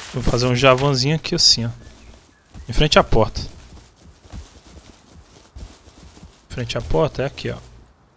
Vou fazer um javanzinho aqui assim, ó. Em frente à porta. Em frente à porta é aqui, ó.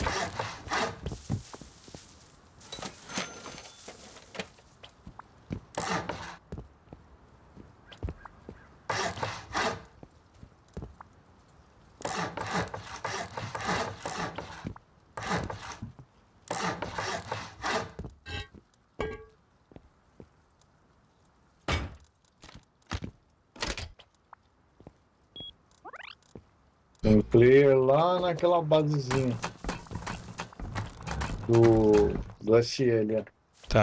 Tem um player lá naquela basezinha do SL. Ó. Tá.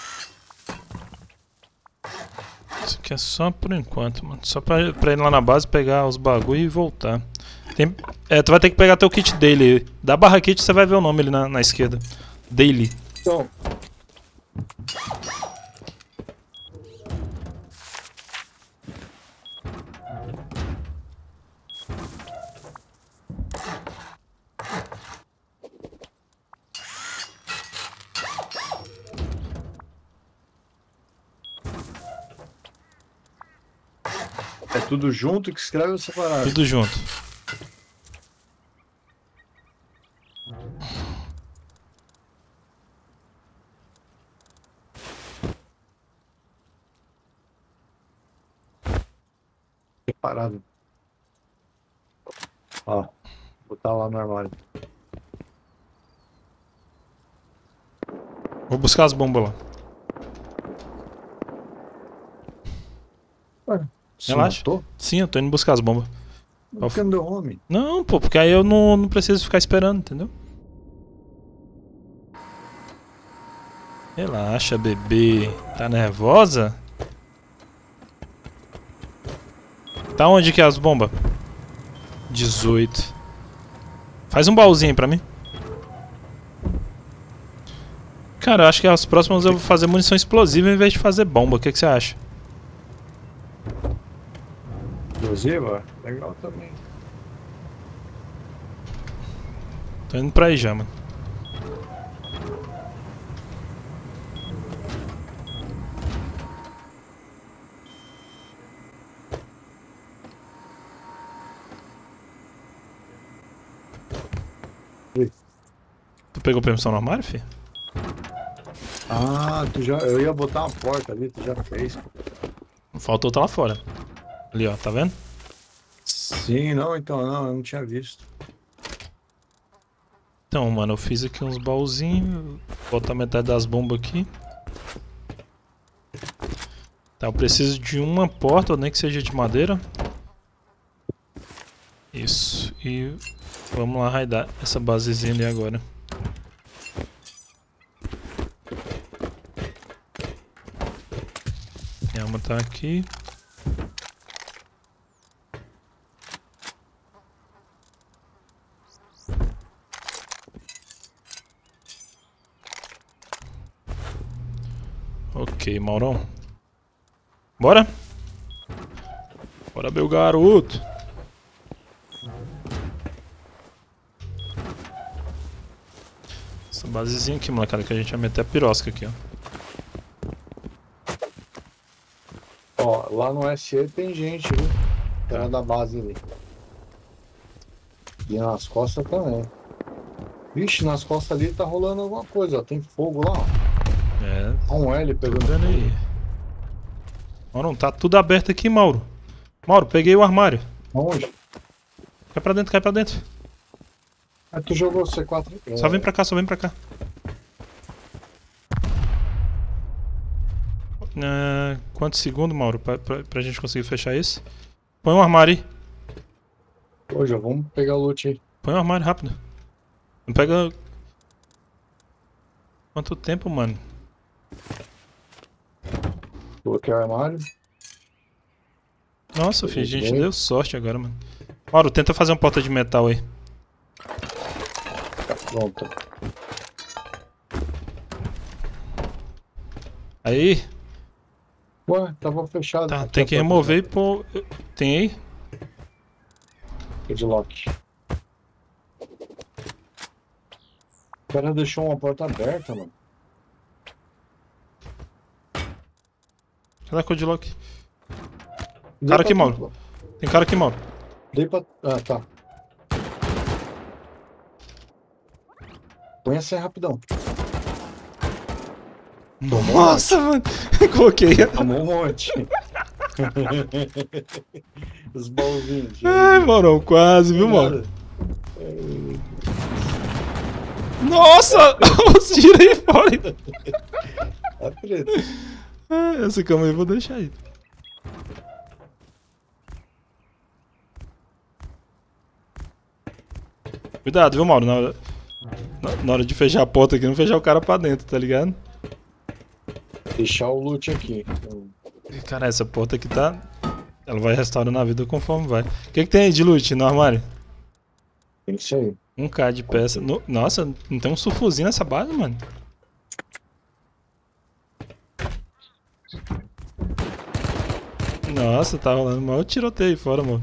Isso aqui é só por enquanto, mano. Só pra ir lá na base, pegar os bagulho e voltar. Tu vai ter que pegar teu kit daily. Da barra kit você vai ver o nome ali na esquerda. Daily. Então, é tudo junto que escreve ou separado? Tudo junto. Separado. Ó, vou botar lá no armário. Vou buscar as bombas lá. Ué, você Relaxa. matou? Sim, eu tô indo buscar as bombas. Por que não deu homem? Não, pô, porque aí eu não preciso ficar esperando, entendeu? Relaxa, bebê. Tá nervosa? Tá onde que é as bombas? 18. Faz um baúzinho aí pra mim. Cara, eu acho que as próximas eu vou fazer munição explosiva em vez de fazer bomba. O que você acha? Explosiva? Legal também. Tô indo pra aí já, mano. Tu pegou permissão no armário, fi? Ah, eu ia botar uma porta ali, tu já fez. Pô. Faltou outra lá fora. Ali, ó, tá vendo? Sim, não, então não, eu não tinha visto. Então, mano, eu fiz aqui uns baúzinhos. Vou botar metade das bombas aqui. Tá, eu preciso de uma porta, nem que seja de madeira. Isso, e vamos lá raidar essa basezinha ali agora. Minha arma tá aqui. Ok, Maurão. Bora? Bora, meu garoto. Essa basezinha aqui, molecada, que a gente vai meter a pirosca aqui, ó. Ó, lá no SE tem gente, viu? Cara Tá. da base ali. E nas costas também. Vixe, nas costas ali tá rolando alguma coisa, ó. Tem fogo lá, ó. É, Ó um L tô pegando vendo fogo. aí. Maurão, tá tudo aberto aqui, Mauro. Mauro, peguei o armário. Onde? Cai pra dentro, cai pra dentro. Aí tu jogou C4. Só vem pra cá, só vem pra cá. Quantos segundos, Mauro, pra gente conseguir fechar isso? Põe um armário aí. Hoje, ó, vamos pegar o loot aí. Põe um armário rápido. Não pega. Quanto tempo, mano? Coloquei o armário. Nossa, filho, a gente Peguei. deu sorte agora, mano. Mauro, tenta fazer uma porta de metal aí. Tá pronto. Aí, Ué, tava fechado. tá, Aqui tem a que porta remover e pôr. Tem aí? de lock. O cara deixou uma porta aberta, mano. Cadê a Codilock? Cara aqui, Mauro. Tem cara aqui, Mauro. Dei pra... Ah, tá. Põe essa aí rapidão. Nossa, mano. Coloquei. Tomou um monte. Os baúzinhos. Ai, Maurão, quase, viu, Mauro? Nossa! Os tiros aí fora. Tá preto. Essa cama aí eu vou deixar aí. Cuidado, viu, Mauro? Na hora de fechar a porta aqui, não fechar o cara pra dentro, tá ligado? Deixar o loot aqui. Cara, essa porta aqui tá... Ela vai restaurando a vida conforme vai. O que tem aí de loot no armário? É isso aí. 1k de peça. Nossa, não tem um sulfuzinho nessa base, mano? Nossa, tá rolando o maior tiroteio aí fora, mano.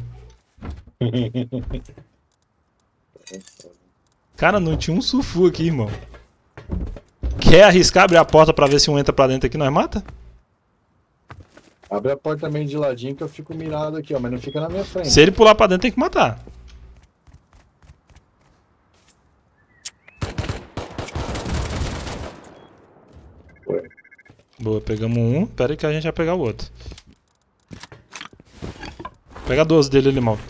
Cara, não tinha um sulfu aqui, irmão. Quer arriscar abrir a porta pra ver se um entra pra dentro aqui e nós mata? Abre a porta também de ladinho que eu fico mirado aqui, ó, mas não fica na minha frente. Se ele pular pra dentro, tem que matar. Ué. Boa, pegamos um. Pera aí que a gente vai pegar o outro. Pega 12 dele ali, mal.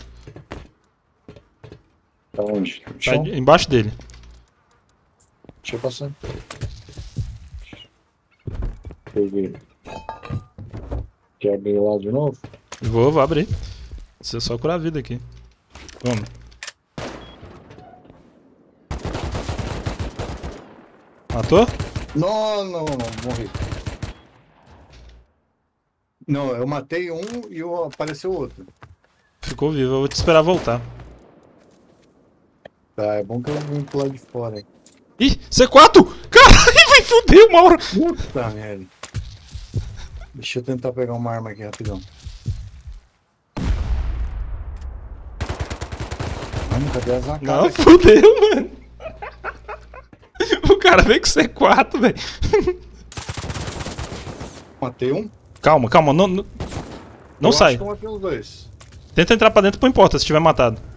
Tá onde? No Tá chão? embaixo dele. Deixa eu passar. Peguei. Quer abrir lá de novo? Vou abrir. Você só curar a vida aqui. Vamos. Matou? Não, morri. Não, eu matei um e apareceu outro. Ficou vivo, eu vou te esperar voltar. Tá, é bom que eu vim pro lado de fora, hein. Ih, C4! Caralho, vai foder, Mauro! Puta merda. Deixa eu tentar pegar uma arma aqui rapidão. Mano, cadê as AK? Não, fudeu, mano. O cara veio com C4, velho. Matei um. Calma, não Eu sai. acho que eu matei os dois. Tenta entrar pra dentro, não importa se tiver matado.